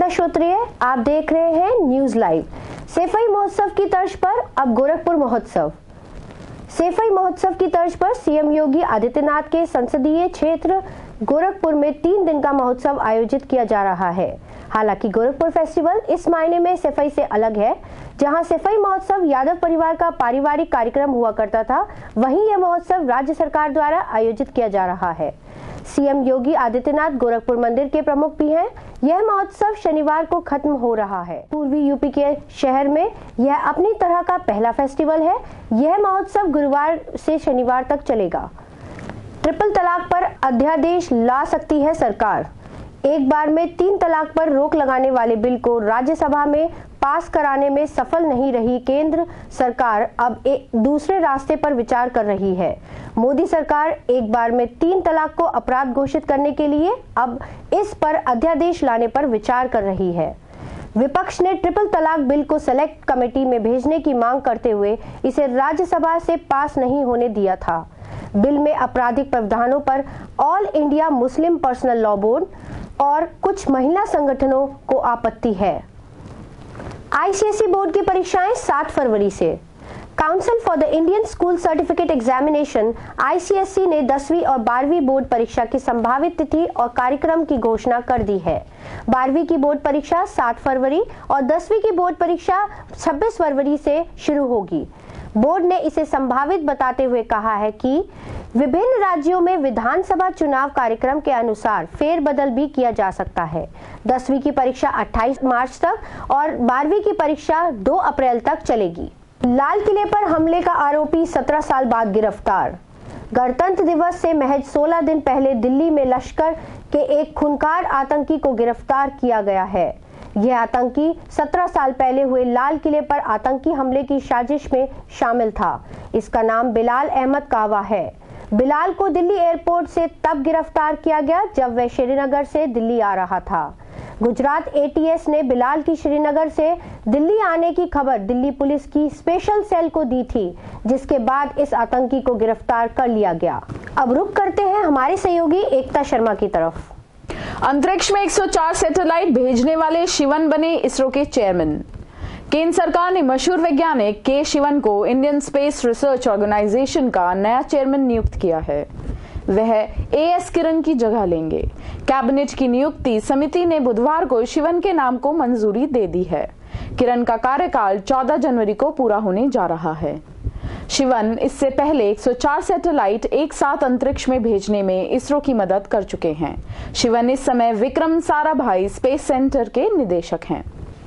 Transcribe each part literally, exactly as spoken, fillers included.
नमस्कार श्रोत्रिय, आप देख रहे हैं न्यूज लाइव। सेफई महोत्सव की तर्ज पर अब गोरखपुर महोत्सव। सेफई महोत्सव की तर्ज पर सीएम योगी आदित्यनाथ के संसदीय क्षेत्र गोरखपुर में तीन दिन का महोत्सव आयोजित किया जा रहा है। हालांकि गोरखपुर फेस्टिवल इस मायने में सेफई से अलग है। जहां सेफई महोत्सव यादव परिवार का पारिवारिक कार्यक्रम हुआ करता था, वहीं यह महोत्सव राज्य सरकार द्वारा आयोजित किया जा रहा है। सीएम योगी आदित्यनाथ गोरखपुर मंदिर के प्रमुख भी हैं। यह महोत्सव शनिवार को खत्म हो रहा है। पूर्वी यूपी के शहर में यह अपनी तरह का पहला फेस्टिवल है। यह महोत्सव गुरुवार से शनिवार तक चलेगा। ट्रिपल तलाक पर अध्यादेश ला सकती है सरकार। एक बार में तीन तलाक पर रोक लगाने वाले बिल को राज्यसभा में पास कराने में सफल नहीं रही केंद्र सरकार अब एक दूसरे रास्ते पर विचार कर रही है। मोदी सरकार एक बार में तीन तलाक को अपराध घोषित करने के लिए अब इस पर अध्यादेश लाने पर विचार कर रही है। विपक्ष ने ट्रिपल तलाक बिल को सेलेक्ट कमेटी में भेजने की मांग करते हुए इसे राज्यसभा से पास नहीं होने दिया था। बिल में आपराधिक प्रावधानों पर All India Muslim Personal Law Board और कुछ महिला संगठनों को आपत्ति है। आईसीएसई बोर्ड की परीक्षाएं सात फरवरी से। Council for the Indian School Certificate Examination ICSE ने दसवीं और बारहवीं बोर्ड परीक्षा की संभावित तिथि और कार्यक्रम की घोषणा कर दी है। बारहवीं की बोर्ड परीक्षा सात फरवरी और दसवीं की बोर्ड परीक्षा छब्बीस फरवरी से शुरू होगी। बोर्ड ने इसे संभावित बताते हुए कहा है कि विभिन्न राज्यों में विधानसभा चुनाव कार्यक्रम के अनुसार फेरबदल भी किया जा सकता है। दसवीं की परीक्षा अट्ठाईस मार्च तक और बारहवीं की परीक्षा दो अप्रैल तक चलेगी। लाल किले पर हमले का आरोपी सत्रह साल बाद गिरफ्तार। गणतंत्र दिवस से महज सोलह दिन पहले दिल्ली में लश्कर के एक खूंखार आतंकी को गिरफ्तार किया गया है। यह आतंकी सत्रह साल पहले हुए लाल किले पर आतंकी हमले की साजिश में शामिल था। इसका नाम बिलाल अहमद कावा है। बिलाल को दिल्ली एयरपोर्ट से तब गिरफ्तार किया गया जब वह श्रीनगर से दिल्ली आ रहा था। गुजरात एटीएस ने बिलाल की श्रीनगर से दिल्ली आने की खबर दिल्ली पुलिस की स्पेशल सेल को दी थी, जिसके बाद इस आतंकी को गिरफ्तार कर लिया गया। अब रुख करते हैं हमारे सहयोगी एकता शर्मा की तरफ। अंतरिक्ष में एक सौ चार सैटेलाइट भेजने वाले शिवन बने इसरो के चेयरमैन। केंद्र सरकार ने मशहूर वैज्ञानिक के शिवन को इंडियन स्पेस रिसर्च ऑर्गेनाइजेशन का नया चेयरमैन नियुक्त किया है। वह ए एस किरण की जगह लेंगे। कैबिनेट की नियुक्ति समिति ने बुधवार को शिवन के नाम को मंजूरी दे दी है। किरण का कार्यकाल चौदह जनवरी को पूरा होने जा रहा है। शिवन इससे पहले एक सौ चार सैटेलाइट एक साथ अंतरिक्ष में भेजने में इसरो की मदद कर चुके हैं। शिवन इस समय विक्रम साराभाई स्पेस सेंटर के निदेशक हैं।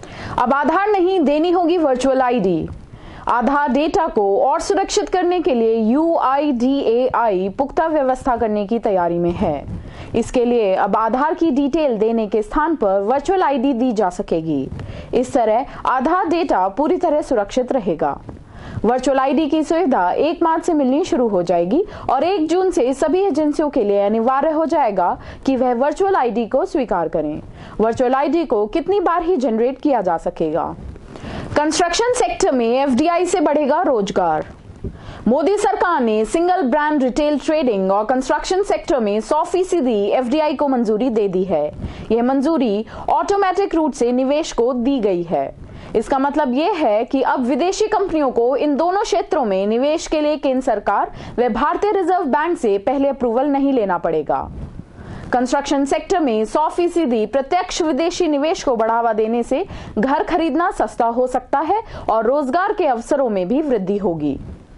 अब आधार नहीं देनी होगी वर्चुअल आईडी। आधार डेटा को और सुरक्षित करने के लिए यू आई डी ए आई पुख्ता व्यवस्था करने की तैयारी में है। इसके लिए अब आधार की डिटेल देने के स्थान पर वर्चुअल आईडी दी जा सकेगी। इस तरह आधार डेटा पूरी तरह सुरक्षित रहेगा। वर्चुअल आईडी की सुविधा एक मार्च से मिलनी शुरू हो जाएगी और एक जून से सभी एजेंसियों के लिए अनिवार्य हो जाएगा कि वह वर्चुअल आईडी को स्वीकार करें। वर्चुअल आईडी को कितनी बार ही जनरेट किया जा सकेगा। कंस्ट्रक्शन सेक्टर में एफडीआई से बढ़ेगा रोजगार। मोदी सरकार ने सिंगल ब्रांड रिटेल ट्रेडिंग और कंस्ट्रक्शन सेक्टर में सौ फीसदी एफडीआई को मंजूरी दे दी है। यह मंजूरी ऑटोमेटिक रूट से निवेश को दी गई है। इसका मतलब यह है कि अब विदेशी कंपनियों को इन दोनों क्षेत्रों में निवेश के लिए केंद्र सरकार व भारतीय रिजर्व बैंक से पहले अप्रूवल नहीं लेना पड़ेगा। कंस्ट्रक्शन सेक्टर में सौ फीसदी प्रत्यक्ष विदेशी निवेश को बढ़ावा देने से घर खरीदना सस्ता हो सकता है और रोजगार के अवसरों में भी वृद्धि होगी।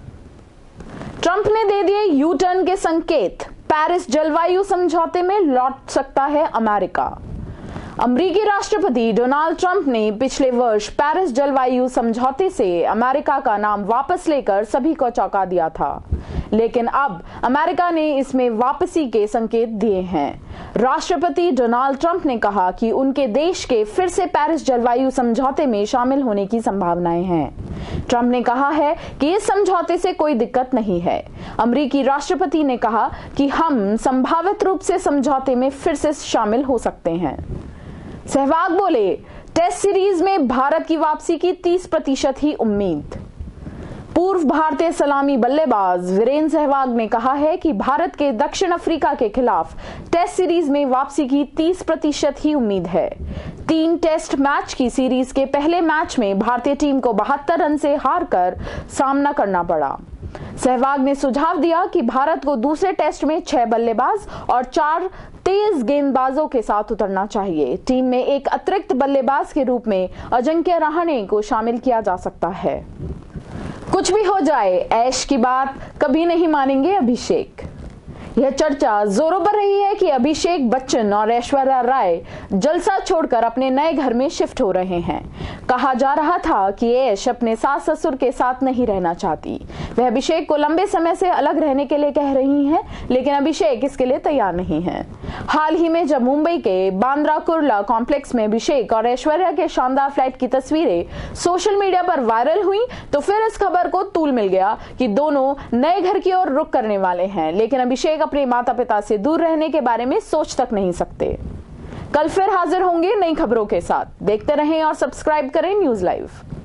ट्रंप ने दे दिए यू टर्न के संकेत। पेरिस जलवायु समझौते में लौट सकता है अमेरिका। अमेरिकी राष्ट्रपति डोनाल्ड ट्रंप ने पिछले वर्ष पेरिस जलवायु समझौते से अमेरिका का नाम वापस लेकर सभी को चौंका दिया था, लेकिन अब अमेरिका ने इसमें वापसी के संकेत दिए हैं। राष्ट्रपति डोनाल्ड ट्रंप ने कहा कि उनके देश के फिर से पेरिस जलवायु समझौते में शामिल होने की संभावनाएं हैं। ट्रंप ने कहा है कि इस समझौते से कोई दिक्कत नहीं है। अमेरिकी राष्ट्रपति ने कहा कि हम संभावित रूप से समझौते में फिर से शामिल हो सकते हैं। सहवाग बोले, टेस्ट सीरीज में भारत की वापसी की तीस प्रतिशत ही उम्मीद। पूर्व भारतीय सलामी बल्लेबाज वीरेंद्र सहवाग ने कहा है कि भारत के दक्षिण अफ्रीका के खिलाफ टेस्ट सीरीज में वापसी की तीस प्रतिशत ही उम्मीद है। तीन टेस्ट मैच की सीरीज के पहले मैच में भारतीय टीम को बहत्तर रन से हारकर सामना करना पड़ा। सहवाग ने सुझाव दिया कि भारत को दूसरे टेस्ट में छह बल्लेबाज और चार तेज गेंदबाजों के साथ उतरना चाहिए। टीम में एक अतिरिक्त बल्लेबाज के रूप में अजिंक्य रहाणे को शामिल किया जा सकता है। कुछ भी हो जाए, ऐश की बात कभी नहीं मानेंगे अभिषेक। यह चर्चा जोरों पर रही है कि अभिषेक बच्चन और ऐश्वर्या राय जलसा छोड़कर अपने नए घर में शिफ्ट हो रहे हैं। कहा जा रहा था कि ऐश अपने सास ससुर के साथ नहीं रहना चाहती। वह अभिषेक को लंबे समय से अलग रहने के लिए कह रही हैं, लेकिन अभिषेक इसके लिए तैयार नहीं है। हाल ही में जब मुंबई के बांद्रा कुर्ला कॉम्प्लेक्स में अभिषेक और ऐश्वर्या के शानदार फ्लाइट की तस्वीरें सोशल मीडिया पर वायरल हुई, तो फिर इस खबर को तूल मिल गया कि दोनों नए घर की ओर रुख करने वाले हैं। लेकिन अभिषेक अपने माता पिता से दूर रहने के बारे में सोच तक नहीं सकते। कल फिर हाजिर होंगे नई खबरों के साथ। देखते रहें और सब्सक्राइब करें न्यूज लाइव।